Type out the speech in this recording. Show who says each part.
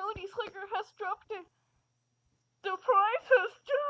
Speaker 1: Melody Slater has dropped it. The price has dropped.